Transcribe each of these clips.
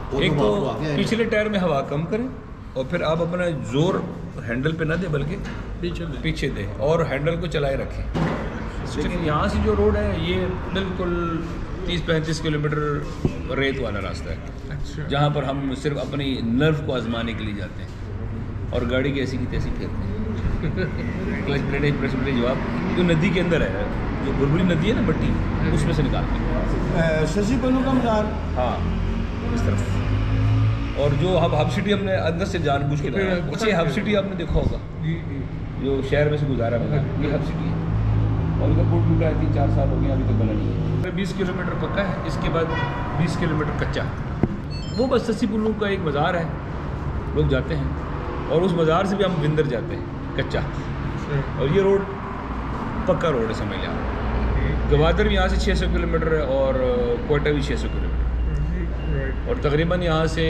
एक तो पिछले टायर में हवा कम करें और फिर आप अपना जोर हैंडल पे ना दे बल्कि पीछे दे और हैंडल को चलाए रखें। यहाँ से जो रोड है ये बिल्कुल 30-35 किलोमीटर रेत वाला रास्ता है। अच्छा। जहाँ पर हम सिर्फ अपनी नर्व को आजमाने के लिए जाते हैं और गाड़ी की ऐसी की तैसी फेरते हैं। क्लच प्लेट जवाब जो नदी के अंदर है, जो बुलबुली नदी है ना मट्टी, उसमें से निकालते हैं। शशि पन्नू का मज़ार, हाँ इस तरफ। और जो हब सिटी हमने अंदर से जानबूझ के लाया, पीछे हब सिटी आपने देखा होगा जो शहर में से गुजारा बना, ये हब सिटी है और इधर पुल टूटा है 3-4 साल हो गए अभी तक बना नहीं है। 20 किलोमीटर पक्का है, इसके बाद 20 किलोमीटर कच्चा। वो बस शशि पन्नू का एक बाज़ार है, लोग जाते हैं और उस बाज़ार से भी हम विंदर जाते हैं कच्चा। और ये रोड पक्का रोड है, समझ लिया। गवादर भी यहाँ से 600 किलोमीटर है और कोयटा भी 600 किलोमीटर और तकरीबन यहाँ से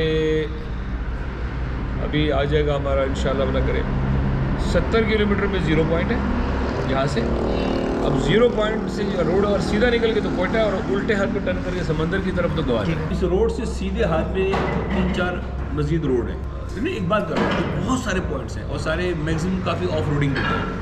अभी आ जाएगा हमारा इंशाल्लाह ना करे 70 किलोमीटर पे 0 पॉइंट है यहाँ से। अब 0 पॉइंट से रोड और सीधा निकल के तो कोयटा और उल्टे हाथ पे टर्न करके समंदर की तरफ तो गवादर। इस रोड से सीधे हाथ में 3-4 मजीद रोड है। एक बात कर रहा हूँ, बहुत सारे पॉइंट्स हैं और सारे मैक्सिमम काफ़ी ऑफ रोडिंग होते हैं।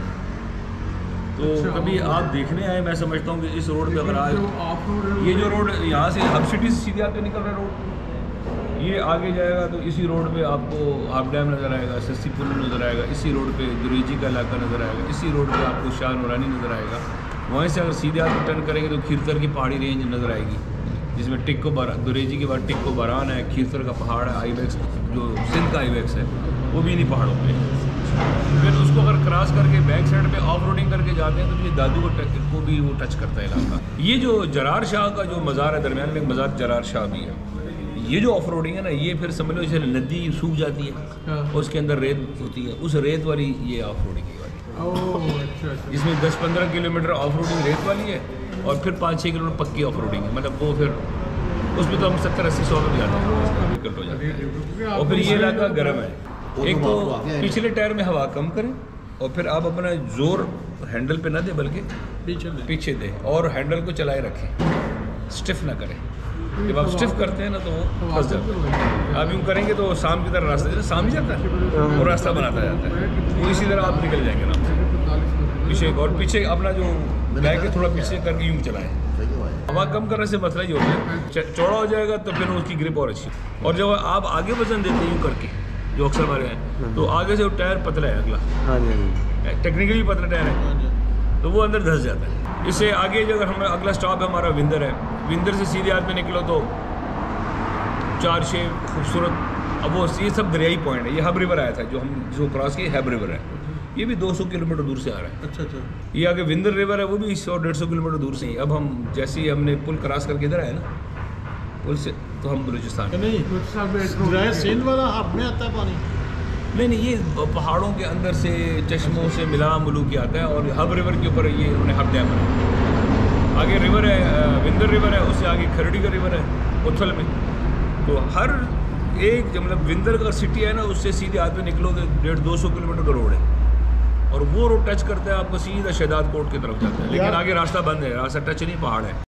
तो कभी आप देखने आए, मैं समझता हूँ कि इस रोड पे अगर आए, ये जो रोड यहाँ से हब सिटी से सीधे आके निकल रहा है रोड, ये आगे जाएगा तो इसी रोड पे आपको आप डैम नज़र आएगा, शशि पन्नू नज़र आएगा, इसी रोड पे दुरेजी का इलाका नज़र आएगा, इसी रोड पे आपको शाह नूरानी नज़र आएगा। वहीं से अगर सीधे आके टर्न करेंगे तो खीरतर की पहाड़ी रेंज नज़र आएगी, जिसमें टिक्को दुरेजी के बाद टिक्को बारान है, खीरतर का पहाड़ है, आईबैक्स जो सिंध का आईबैक्स है वो भी इन्हीं पहाड़ों पर। फिर उसको अगर क्रॉस करके बैक साइड पे ऑफ रोडिंग करके जाते हैं तो ये दादू को भी वो टच करता है इलाका। ये जो जरार शाह का जो मज़ार है, दरमियान में एक मज़ार जरार शाह भी है। ये जो ऑफ रोडिंग है ना, ये फिर समझ लो जैसे नदी सूख जाती है और उसके अंदर रेत होती है, उस रेत वाली ये ऑफ रोडिंग है वाली, जिसमें 10-15 किलोमीटर ऑफ रोडिंग रेत वाली है और फिर 5-6 किलोमीटर पक्की ऑफ रोडिंग है। मतलब वो फिर उसमें तो हम 70-80-100 में जाते हैं, दिक्कत हो जाती है। और फिर ये इलाका गर्म है। एक तो पिछले टायर में हवा कम करें और फिर आप अपना जोर हैंडल पे ना दे बल्कि पीछे दे और हैंडल को चलाए रखें, स्टिफ ना करें। जब आप स्टिफ करते हैं ना तो वो फंस जाता है। आप यूँ करेंगे तो शाम की तरह रास्ता शाम ही जाता है और रास्ता बनाता जाता है, वो इसी तरह आप निकल जाएंगे ना पीछे। और पीछे अपना जो बैग है थोड़ा पीछे करके यूँ चलाएं। हवा कम करने से मसला ये हो गया, चौड़ा हो जाएगा तो फिर उसकी ग्रिप और अच्छी। और जब आप आगे वजन देते हैं यूँ करके, जो अक्सर हमारे हैं, तो आगे से वो टायर पतला है, अगला टेक्निकली पतला टायर है तो वो अंदर धंस जाता है। इससे आगे जो अगर हमारा अगला स्टॉप है हमारा विंदर है, विंदर से सीधे हाथ में निकलो तो 4-6 खूबसूरत, अब वो ये सब दरियाई पॉइंट है। ये हब रिवर आया था जो हम जो क्रॉस किए, हब रिवर है, ये भी 200 किलोमीटर दूर से आ रहा है। अच्छा। ये आगे विंदर रिवर है, वो भी 100-150 किलोमीटर दूर से ही। अब हम जैसे ही हमने पुल क्रॉस करके इधर आए ना पुल से, तो हम बलूचिस्तान सिंध वाला हब में आता है पानी? नहीं, ये पहाड़ों के अंदर से चश्मों से मिला मुलू के आता है और हब रिवर के ऊपर ये उन्होंने हब डैम बनाया। आगे रिवर है, विंदर रिवर है, उससे आगे खरड़ी का रिवर है उथल में। तो हर एक जब मतलब विंदर का सिटी है ना, उससे सीधे हाथ में निकलोगे 150-200 किलोमीटर का रोड है और वो रोड टच करता है आपको सीधा शहदाद कोट की तरफ जाता है, लेकिन आगे रास्ता बंद है, रास्ता टच नहीं, पहाड़ है।